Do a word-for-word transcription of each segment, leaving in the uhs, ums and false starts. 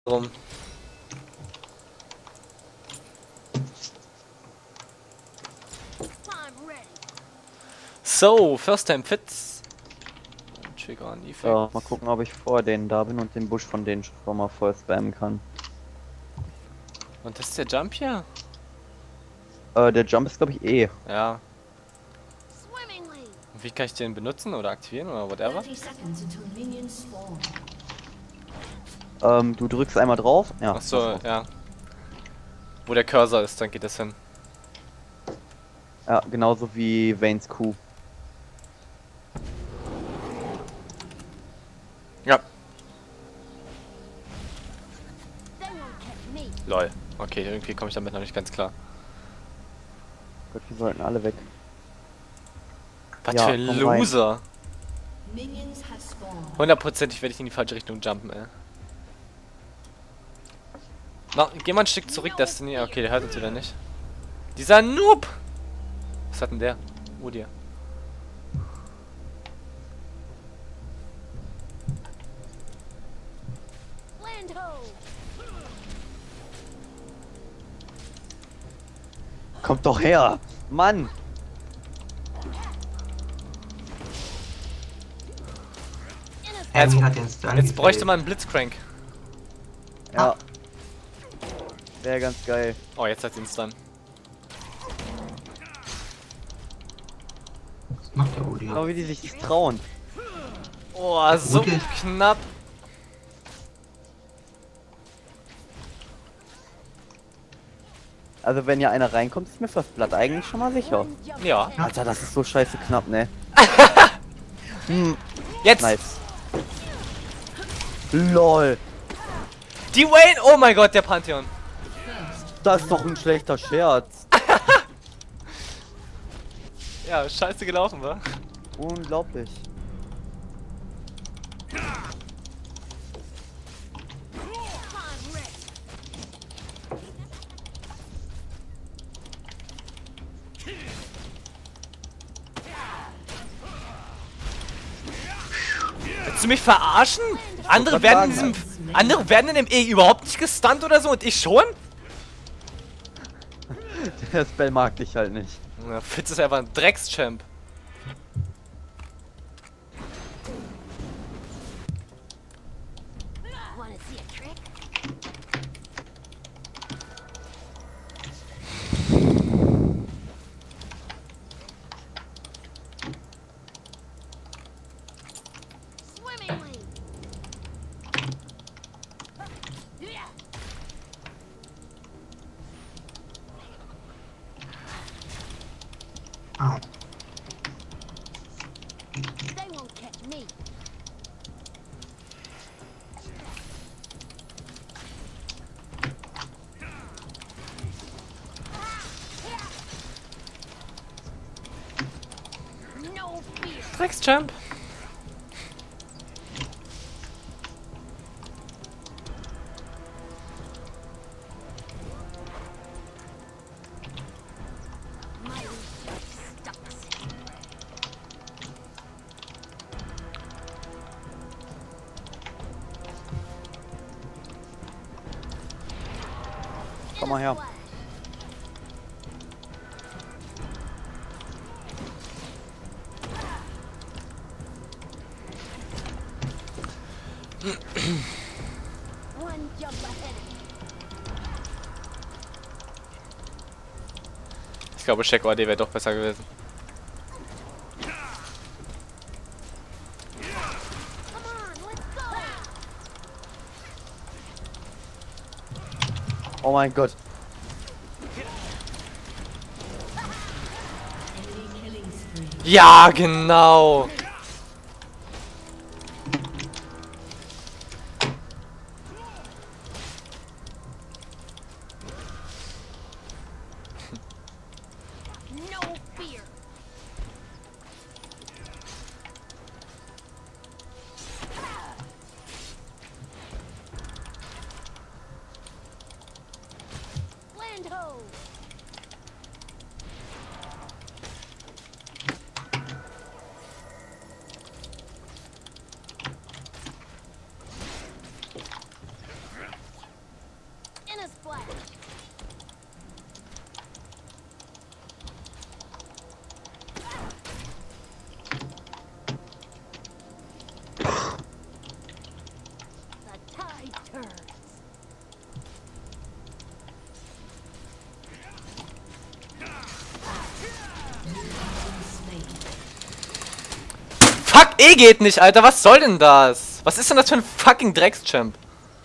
Rum. So, First Time Fits. Trigger on Effects. Ja, mal gucken, ob ich vor denen da bin und den Busch von denen schon mal voll spammen kann. Und das ist der Jump hier? Äh, der Jump ist glaube ich eh. Ja. Und wie kann ich den benutzen oder aktivieren oder whatever? Ähm, du drückst einmal drauf. Ja. Achso, ja. Wo der Cursor ist, dann geht das hin. Ja, genauso wie Vayne's Q. Ja. Lol. Okay, irgendwie komme ich damit noch nicht ganz klar. Gott, wir sollten alle weg. Was Ja, für ein komm Loser. Hundertprozentig werde ich in die falsche Richtung jumpen, ey. Na, geh mal ein Stück zurück, Destiny. Okay, der hört uns wieder nicht. Dieser Noob! Was hat denn der? Oh, dir. Kommt doch her! Mann! Jetzt, Abby hat den Stun jetzt bräuchte gefällt. man einen Blitzcrank. Ja. Wäre ganz geil. Oh, jetzt hat sie ihn Stun. Was macht der Uli? Genau wie die sich nicht trauen. Oh, so Gute. knapp. Also wenn hier einer reinkommt, ist mir das Blatt eigentlich schon mal sicher. Ja. Alter, das ist so scheiße knapp, ne? hm, Jetzt! nice. LOL! Die Wayne! Oh mein Gott, der Pantheon. Das ist doch ein schlechter Scherz. Ja, scheiße gelaufen, wa? Unglaublich. Willst du mich verarschen? Andere grad werden in sagen, diesem. Andere werden in dem E überhaupt nicht gestunt oder so und ich schon? Der Spell mag dich halt nicht. Ja, Fitz ist einfach ein Dreckschamp. Ah, Dreckschamp. Komm mal her. Ich glaube, Check O A D wäre doch besser gewesen. Oh mein Gott. Ja, genau. E geht nicht, Alter. Was soll denn das? Was ist denn das für ein fucking Dreckschamp?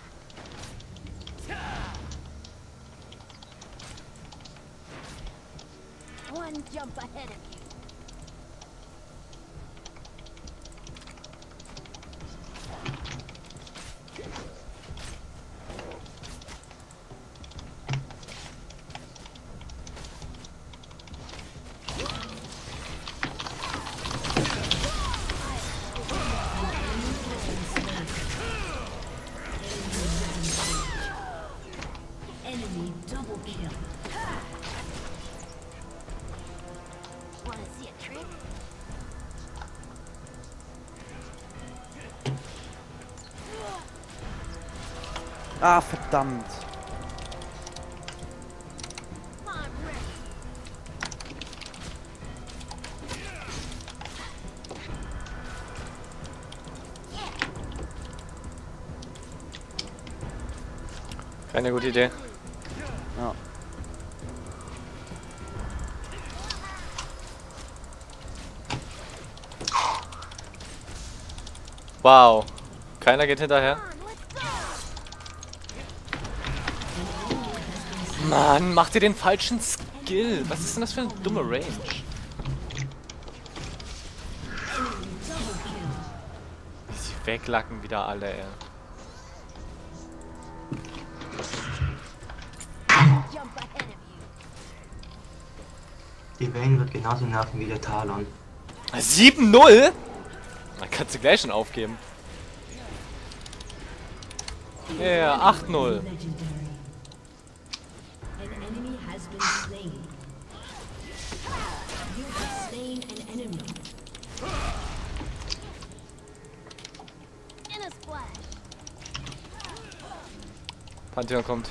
One jump ahead of you. Enemy double kill. Wanna see a trick? Ah, verdammt. I'm ready. Keine gute Idee. Ja. Wow. Keiner geht hinterher. Come on, let's go. Mann, macht ihr den falschen Skill? Was ist denn das für eine dumme Range? Wie sie weglacken wieder alle, ey. Jump ahead of you. Die Vayne wird genauso nerven wie der Talon. sieben null? Man kann sie gleich schon aufgeben. Ja, yeah, acht null. Legendary. An enemy has been slain. You have slain an enemy. In a splash. Pantheon kommt.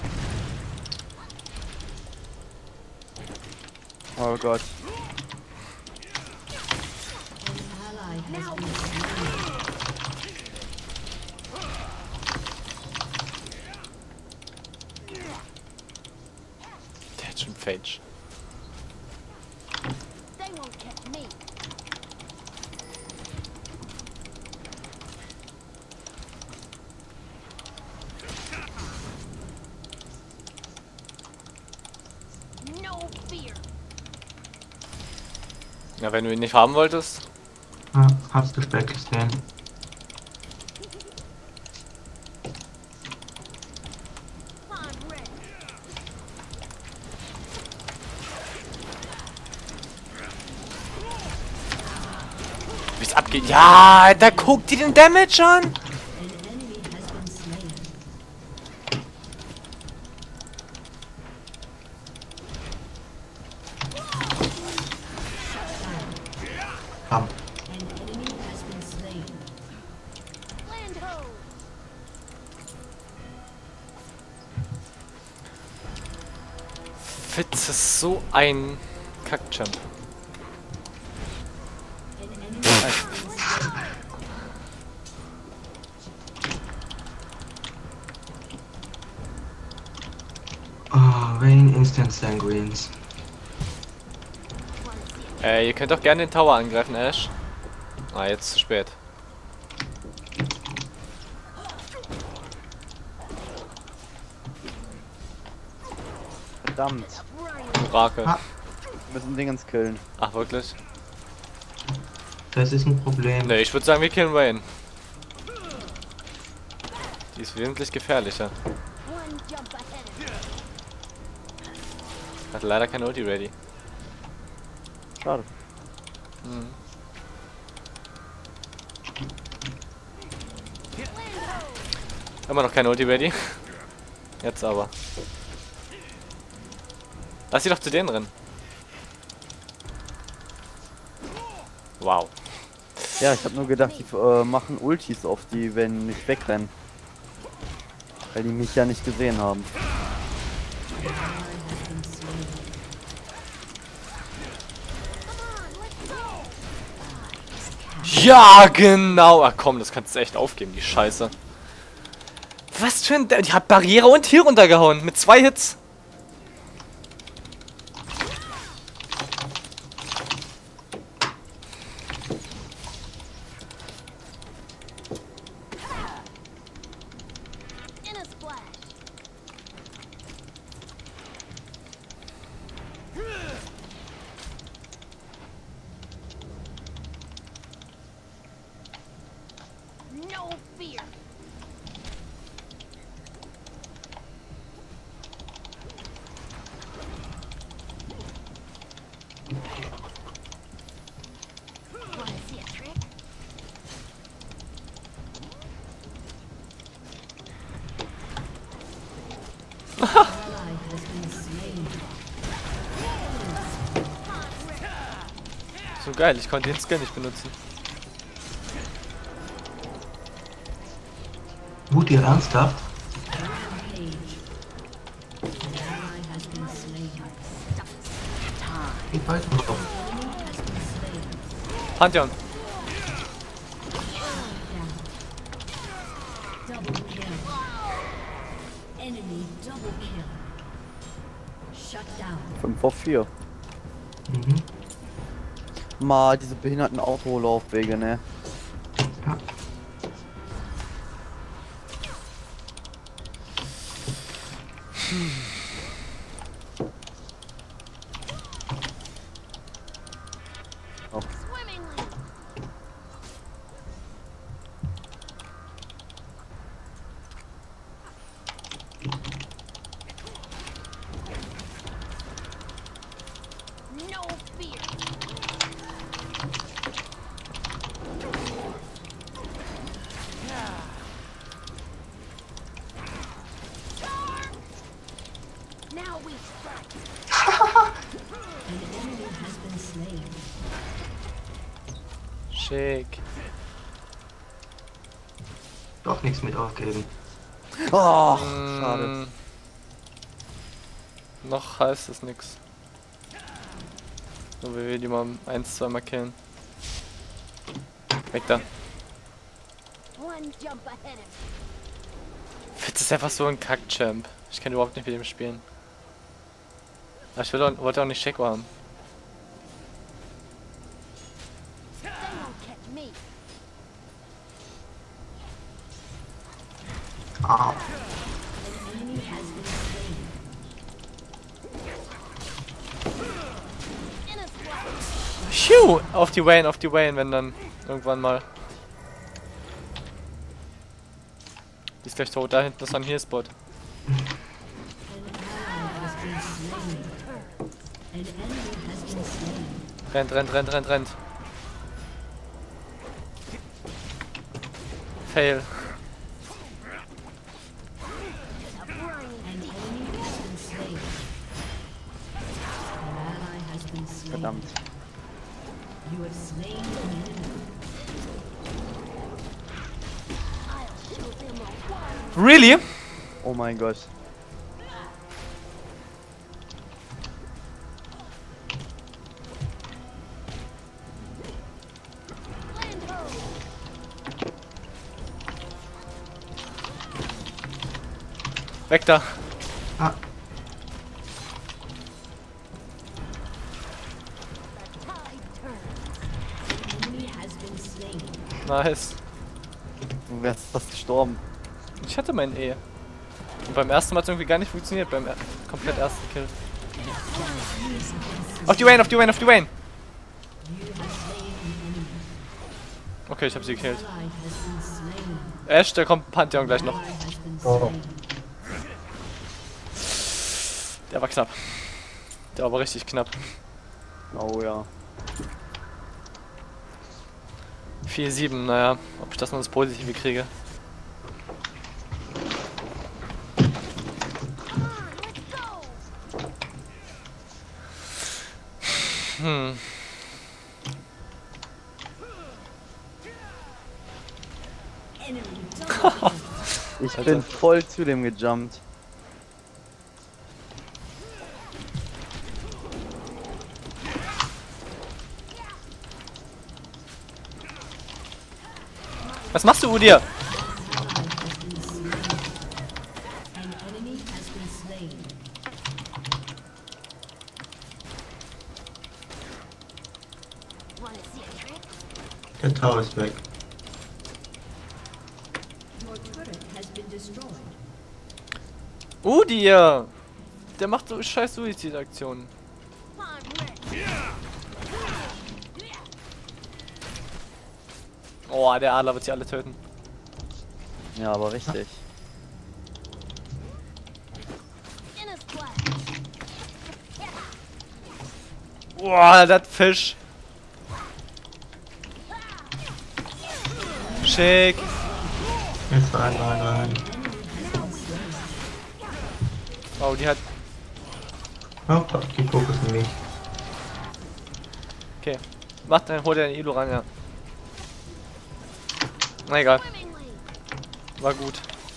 Oh Gott. An ally has been slain. Der hat schon Phage. They won't catch me. No fear. Ja, wenn du ihn nicht haben wolltest. Ja, hab's zu spät gesehen. I'm ready. Wie es abgeht. Ja, da guckt die den Damage an. An enemy has been slain. Komm. An enemy has been slain. Land ho! Fitz ist so ein Kackchamp. An enemy has been slain. Oh, Vayne Instant Sanguines. Wanna see a Äh, ihr könnt doch gerne den Tower angreifen, Ash. Ah, jetzt zu spät. Verdammt. Orakel. Ah. Wir müssen Dingens killen. Ach, wirklich? Das ist ein Problem. Ne, ich würde sagen, wir killen Vayne. Die ist wesentlich gefährlicher. one jump ahead of you. Hat leider keine Ulti ready. Schade. Mhm. Immer noch keine Ulti ready. Jetzt aber. Lass sie doch zu denen rennen. Wow. Ja, ich habe nur gedacht, die äh, machen Ultis auf die, wenn nicht wegrennen. Weil die mich ja nicht gesehen haben. Ja, genau. Ach komm, das kannst du echt aufgeben, die Scheiße. Was für ein... Die hat Barriere und hier runtergehauen. Mit zwei Hits. So geil, ich konnte den Skill nicht benutzen. Wut ihr ernsthaft? Ich weiß noch. Pantheon. Double kill. Enemy double kill. Shut down. fünf auf vier. Mhm. Ma, diese behinderten Autolaufwege, ne? Ja. Swimmingly. No fear. Now we strike. An enemy has been slain. Schick. Doch nichts mit aufgeben. Oh, Mm, schade. Noch heißt es nix. Nur wie wir die mal eins, zwei mal killen. Weg da. One jump ahead of me. Fitz ist einfach so ein Kack-Champ. Ich kann überhaupt nicht mit ihm spielen. Aber ich will auch, wollte auch nicht Sheko haben. They won't catch me. Ah, An enemy has been slain. In a splash. Phew! Auf die Wayne, auf die Wayne, wenn dann irgendwann mal. Die ist gleich tot. Da hinten ist ein Heal-Spot. An ally has been slain. An enemy has been slain. Rennt, rennt, rennt, rennt, rennt. Fail. An enemy has been slain. An ally has been slain. Verdammt. You have slain an enemy. I'll show them a war. Really? Oh mein Gott. Land ho. Weg da. ah, The tide turns. An enemy has been slain. Nice. Du wärst fast gestorben. Ich hatte mein E. Und beim ersten Mal hat es irgendwie gar nicht funktioniert, beim er komplett ersten Kill. Auf die Wayne, auf die Wayne, auf die Wayne! You have slain an enemy. Okay, ich hab sie gekillt. Ally has been slain. Ash, da kommt Pantheon gleich noch. Ally has been Oh. slain. Der war knapp. Der war aber richtig knapp. Oh ja. vier sieben, naja, ob ich das noch das Positive kriege. Hm. Enemy double kill. Ich Alter. bin voll zu dem gejumpt. Was machst du, Udir? An enemy has been slain. Wanna see a trick? der Tower ist weg. Your turret has been destroyed. Udir! Der macht so scheiß Suizid-Aktionen. I'm ready. Oh, der Adler wird sie alle töten. Ja, aber richtig. In a splash. Boah, das Fisch. Schick. Jetzt rein, rein, rein. Oh, die hat... Oh, die fokussen mich. Okay. Mach dann, hol dir den Elo ran, ja. Na egal. War gut.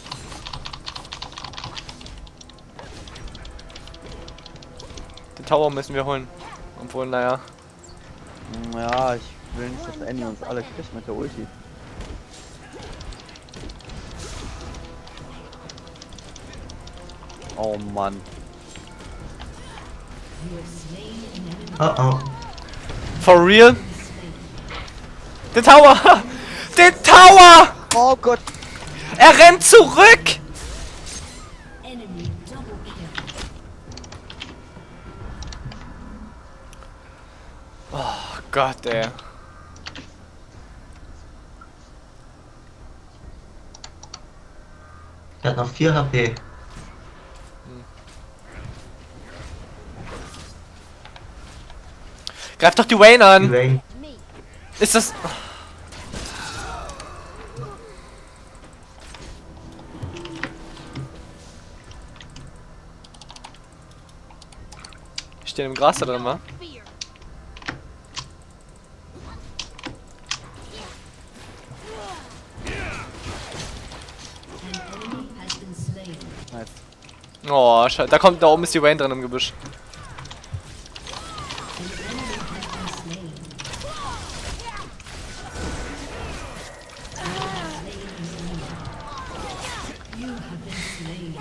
Den Tower müssen wir holen. Obwohl, naja. Ja, ich will nicht, dass Annie uns alle kriegt mit der Ulti. Oh Mann. Oh oh. For real? Den Tower! Den Tower! Oh Gott. Er rennt zurück! Enemy double kill. Oh Gott, ey. Der hat noch vier H P. Greif doch die Wayne an! Wayne. Ist das... Ich stehe im Gras da drin, wa? An enemy has been slain. Nice. Oh, scheiße. Da kommt, da oben ist die Wayne drin im Gebüsch. An enemy has been slain. You have been slain.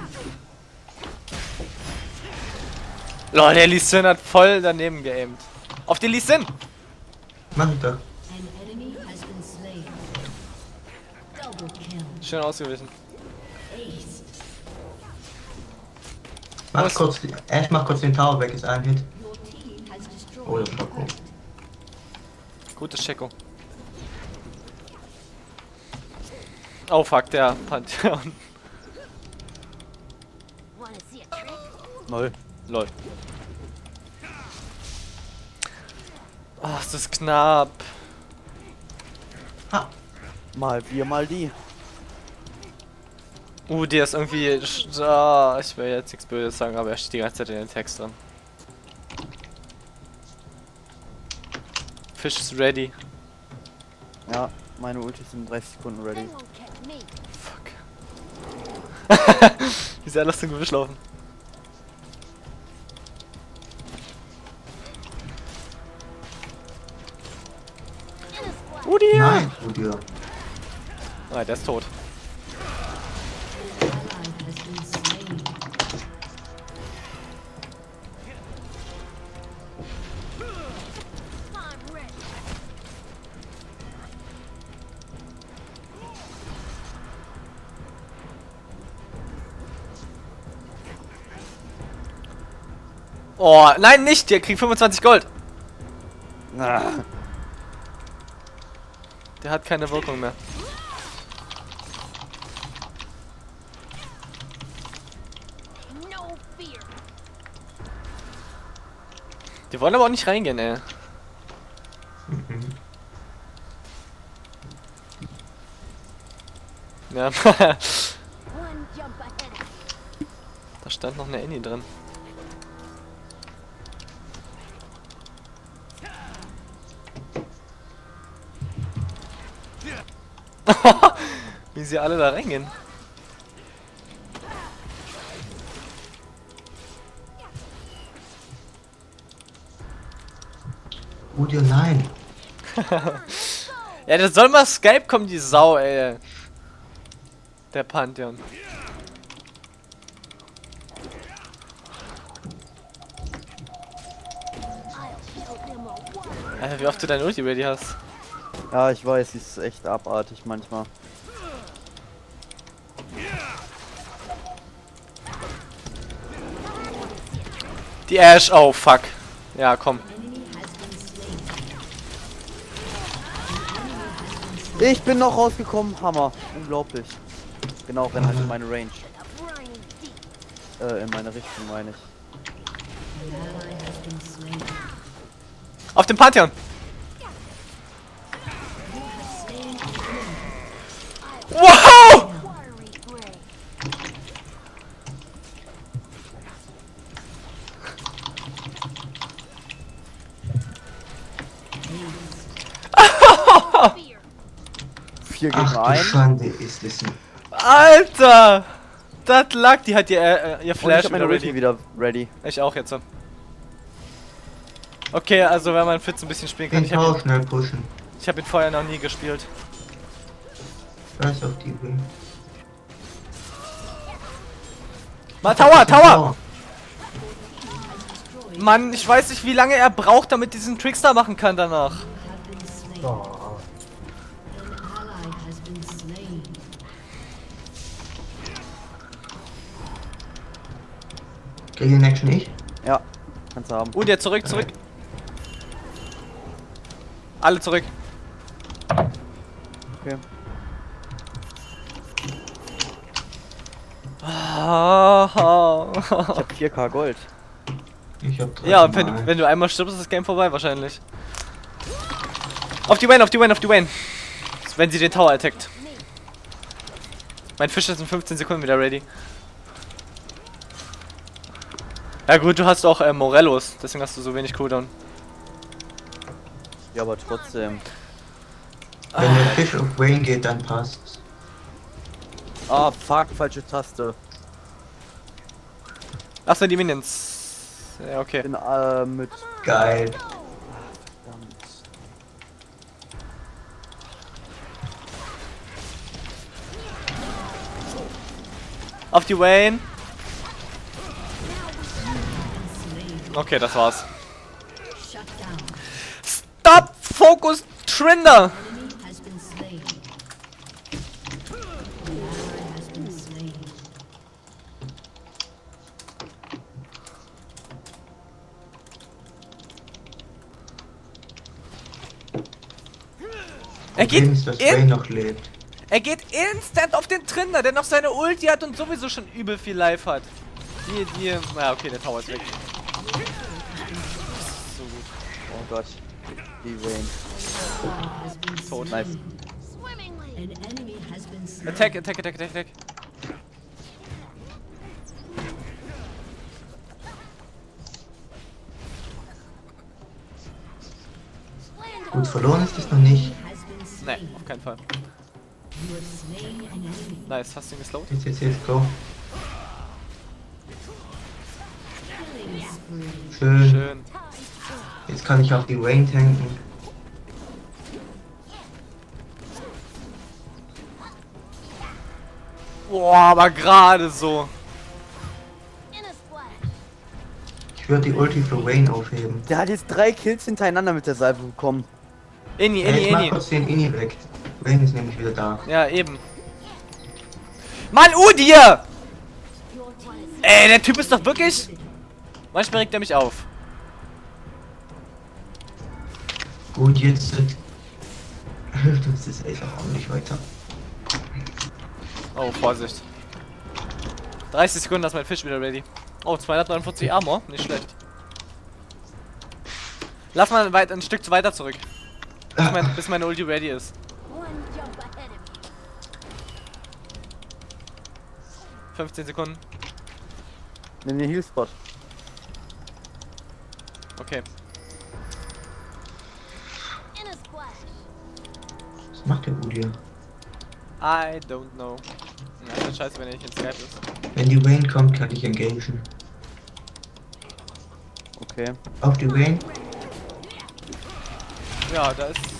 Lol, der Lee Sin hat voll daneben geaimt. Auf den Lee Sin! Mach ich doch. An enemy has been slain. Double kill. Schön ausgewichen. Ace. Mach Was? kurz, Ash mach kurz den Tower weg, ist ein Hit. Your team has destroyed. Oh, das war cool. Gutes Checo. Oh fuck, der Pantheon. Null. Lol. Oh, ist das knapp. Ha. Mal wir, mal die. Uh, der ist irgendwie... Oh, ich will jetzt nichts Böses sagen, aber er steht die ganze Zeit in den Text drin. Fish is ready. Ja, meine Ulti sind in dreißig Sekunden ready. Fuck. Wie sehr lasst du im Gebüsch laufen? Udi! Nein, Studio. Ah, der ist tot. Ally has been slain. Oh, nein, nicht! Der kriegt fünfundzwanzig Gold. Ah. Der hat keine Wirkung mehr. Die wollen aber auch nicht reingehen, ey. Mhm. Ja. Da stand noch eine Annie drin. Wie sie alle da reingehen. Studio, nein. Ja, das soll mal Skype kommen, die Sau, ey. Der Pantheon. Alter, wie oft du dein Ulti ready hast. Ja, ich weiß, sie ist echt abartig manchmal. Die Ash, oh fuck. Ja, komm. Ich bin noch rausgekommen, Hammer. Unglaublich. Genau, renn halt in meine Range. Äh, in meine Richtung meine ich. Ally has been slain. Auf dem Pantheon. Wow! vier Ach gegen du eins. Schande ist es. ein- Alter! Das lag, die hat ihr, äh, ihr Und ich Flash hab meine wieder Ulti ready. wieder ready. Ich auch jetzt. Okay, also wenn man Fitz ein bisschen spielen kann, Den ich habe Tower ihn, schnell pushen. ich hab ihn vorher noch nie gespielt. Scheiß auf die Wing. Mal Tower, Tower! Mann, ich weiß nicht, wie lange er braucht, damit diesen Trickster machen kann danach. Have been slain. Oh. An ally has been slain. Krieg den Action ich? Ja, kannst du haben. Uh, der zurück, zurück. Alle zurück. Okay. Ah, Ich hab vier K Gold. Ich hab drei ja, und wenn, Mal. du- wenn du einmal stirbst, ist das Game vorbei wahrscheinlich. Auf die Wayne, auf die Wayne, auf die Wayne. Wenn sie den Tower attackt. Mein Fisch ist in fünfzehn Sekunden wieder ready. Ja gut, du hast auch äh, Morellos, deswegen hast du so wenig Cooldown. Ja, aber trotzdem. Wenn der Fisch auf Wayne geht, dann passt's. Ah, fuck, falsche Taste. Achso, die Minions. Ja, okay. Bin äh, mit. Geil. Verdammt. Auf die Wayne. Okay, das war's. Shut down. Stop! Focus! Trinder! Enemy has been slain. An ally has been slain. Er geht, Problem ist, dass Wayne in, noch lebt. er geht instant auf den Trinder, der noch seine Ulti hat und sowieso schon übel viel Life hat. Die, die, ja okay, der Tower ist weg. So gut. Oh Gott. Die Wayne. Ally has been Tot. slain. Nice. An enemy has been slain. Attack, attack, attack, attack, attack. Gut, verloren ist es noch nicht. Has been Ne, slain. auf keinen Fall. You have slain an enemy. Nice, hast du ihn geslowt? Jetzt, jetzt, jetzt, go. Killing spree. Schön. Schön. Jetzt kann ich auf die Wayne tanken. Boah, aber gerade so. Ich würde die Ulti für Wayne aufheben. Der hat jetzt drei Kills hintereinander mit der Salve bekommen. Inni, Ja, inni, ich mach inni. kurz den Inni weg. Wayne ist nämlich wieder da. Ja, eben. Mann, Udir! Ey, der Typ ist doch wirklich... Manchmal regt er mich auf. Gut, jetzt... äh, Das ist echt auch nicht weiter. Oh, Vorsicht. dreißig Sekunden, das ist mein Fisch wieder ready. Oh, zweihundertneunundvierzig Armor. Nicht schlecht. Lass mal weit, ein Stück weiter zurück. Bis, mein, bis meine Ulti ready ist. fünfzehn Sekunden. Nimm den Healspot. Okay. Was macht der Udir? I don't know. Ja, ist halt scheiße, wenn er nicht in Skype ist. Wenn die Wayne kommt, kann ich engagen. Okay. Auf die Wayne. Ja, da ist...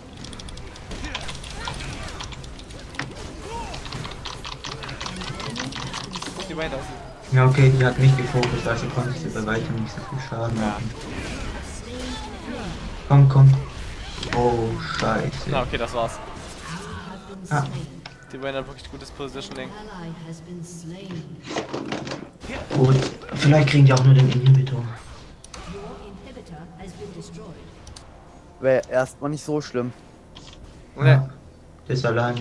Wo ist die Wayne? Da ist sie. Ja, okay, die hat mich gefokust, also konnte sie bei weitem nicht so viel Schaden Ja. machen. Komm, komm. Oh, scheiße. Na, okay, das war's. Have been Ah. slain. Die Wayne hat wirklich gutes Positioning. Ally has been slain. Gut, vielleicht kriegen die auch nur den Inhibitor. Your inhibitor has been destroyed. Wäre erstmal nicht so schlimm. Ne, Der ist alleine.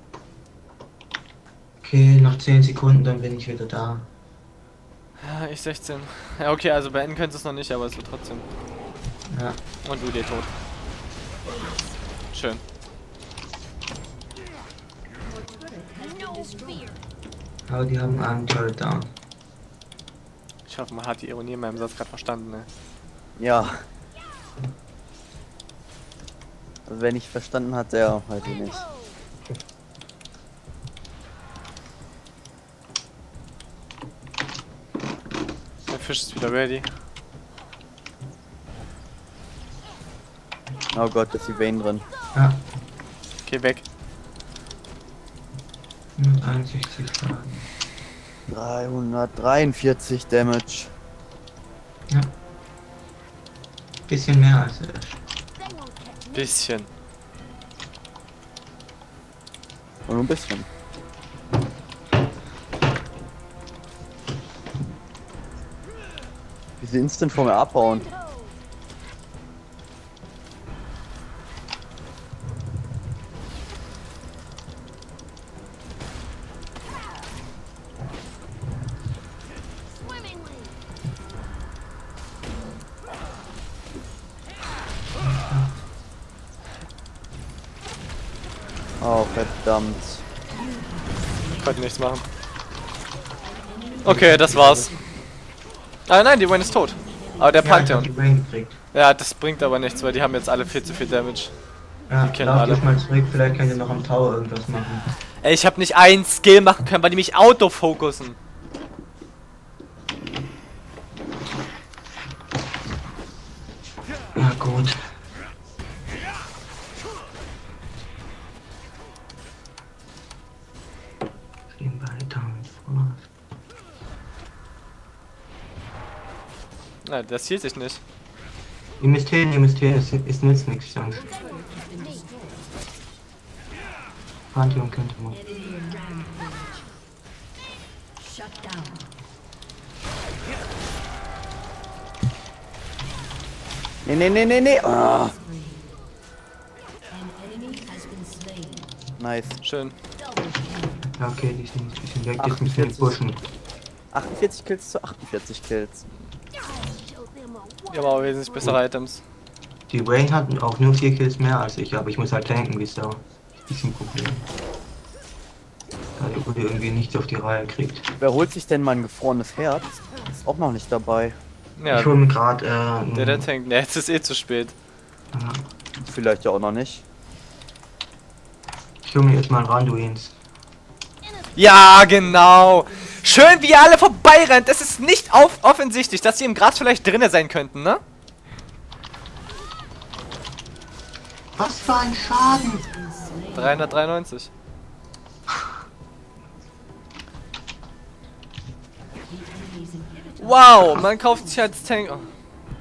Okay, noch zehn Sekunden, dann bin ich wieder da. ja, ich sechzehn. Ja, okay, also beenden könntest du es noch nicht, aber es wird trotzdem. Ja. Und du dir tot. Schön. Your turret has been destroyed. Aber die haben einen Turret down. Ich hoffe, man hat die Ironie in meinem Satz gerade verstanden, ne? Ja. Also wer nicht verstanden hat, der weiß ich nicht. Fisch ist wieder ready. Oh Gott, ist die Vayne drin. Ja, Geh weg. hunderteinundsechzig Schaden. dreihundertdreiundvierzig Damage. Ja. Bisschen mehr als Ash. Bisschen. Und nur ein bisschen. Wie sie instant vor mir abbauen. Oh, verdammt. Ich konnte nichts machen. Okay, das war's. Ah nein, die Wayne ist tot. Aber der Ja, ich hab Pantheon. die Vayne gekriegt. Ja, das bringt aber nichts, weil die haben jetzt alle viel zu viel Damage. Ja, Die kennen lauf alle. dich mal zurück, vielleicht könnt ihr noch am Tower irgendwas machen. Ey, ich habe nicht einen Skill machen können, weil die mich autofokussen. Ja gut. Gehen weiter mit Frost. Na, das hielt sich nicht. Ihr müsst hin, ihr müsst hin, es, es nützt nichts sonst. Pantheon könnte man. Enemy rampage. Shut down. Nee, nee, nee, nee, nee. Ah, An enemy has been slain. nice. Schön. Double kill. Ja okay, die sind ein bisschen weg, jetzt müssen wir pushen. achtundvierzig Kills zu achtundvierzig Kills. Die haben aber wesentlich bessere Items. Die Vayne hat auch nur vier Kills mehr als ich, aber ich muss halt tanken wie Sau. Das ist ein Problem. Da die Uli irgendwie nichts auf die Reihe kriegt. Wer holt sich denn mal ein gefrorenes Herz? Ist auch noch nicht dabei. Ja, Ich hol mir gerade äh, der, der tankt. Ne, jetzt ist eh zu spät. ja, Vielleicht ja auch noch nicht. ich hol mir jetzt mal Randuins. Ja, genau. Schön, wie ihr alle vorbeirennt. Das ist nicht auf offensichtlich, dass sie im Gras vielleicht drinne sein könnten, ne? Was für ein Schaden! dreihundertdreiundneunzig. Wow, man kauft sich als Tank. Oh. An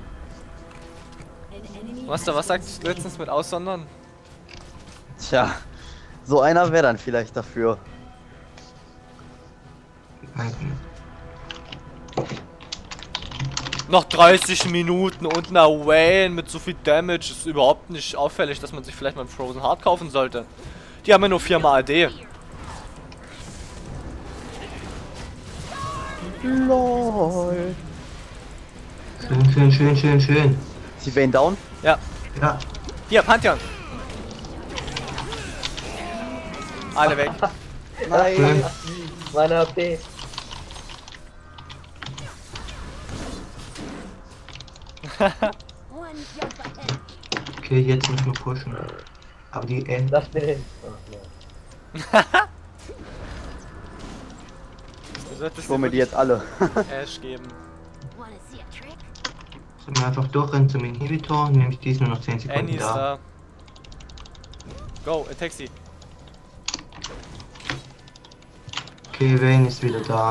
enemy Was da, was sagt letztens mit Aussondern? Tja, so einer wäre dann vielleicht dafür. Noch dreißig Minuten und eine Wayne mit so viel Damage ist überhaupt nicht auffällig, dass man sich vielleicht mal einen Frozen Heart kaufen sollte. Die haben ja nur viermal A D. LOL. Schön, schön, schön, schön, schön. Ist die Vayne down? Ja. Ja, Hier, Pantheon. Alle weg. Nein. Meine H P. okay, jetzt müssen wir pushen. Aber die äh, Lass mir hin. Du solltest Ich hol mir die jetzt alle. Ash geben. sollen wir einfach durchrennen zum Inhibitor, nämlich die ist nur noch zehn Sekunden Annie ist da. da. Go, attack sie. Okay, Vayne ist wieder da. An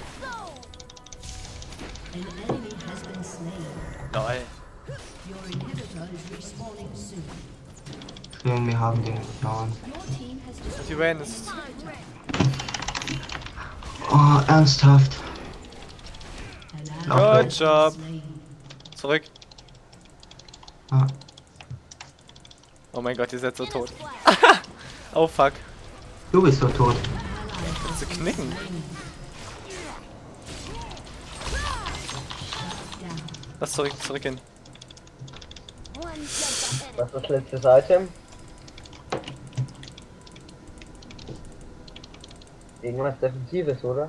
enemy has been slain. Lol. Your inhibitor is respawning soon. Schön, wir haben den getan. Your team has destroyed Die Wayne ist. Oh, ernsthaft. an Good ally job. slain. Zurück. Ah, Oh mein Gott, ihr seid so tot. Oh fuck. du bist so tot. Zu knicken. Lass zurück, zurück hin. Was ist das letzte Item? Irgendwas Defensives, oder?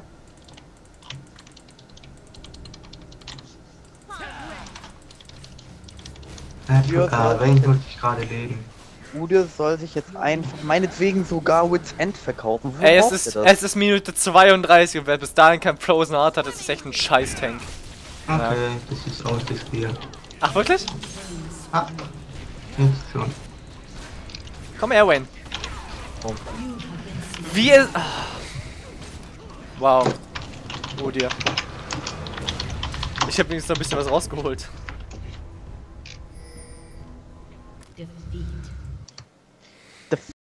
Äh, Ja, äh, Vayne muss ich gerade leben. Ude soll sich jetzt einfach meinetwegen sogar Wits End verkaufen. Wo Ey, es braucht ist, ihr das? es ist Minute zweiunddreißig und wer bis dahin kein Frozen Heart hat, das ist echt ein Scheiß-Tank. Okay, das ist aus das Spiel. Ach, wirklich? Ah, jetzt schon. Komm her, Wayne. Wie ist... Ah. Wow. Oh dir. Ich habe wenigstens noch ein bisschen was rausgeholt. Defeat.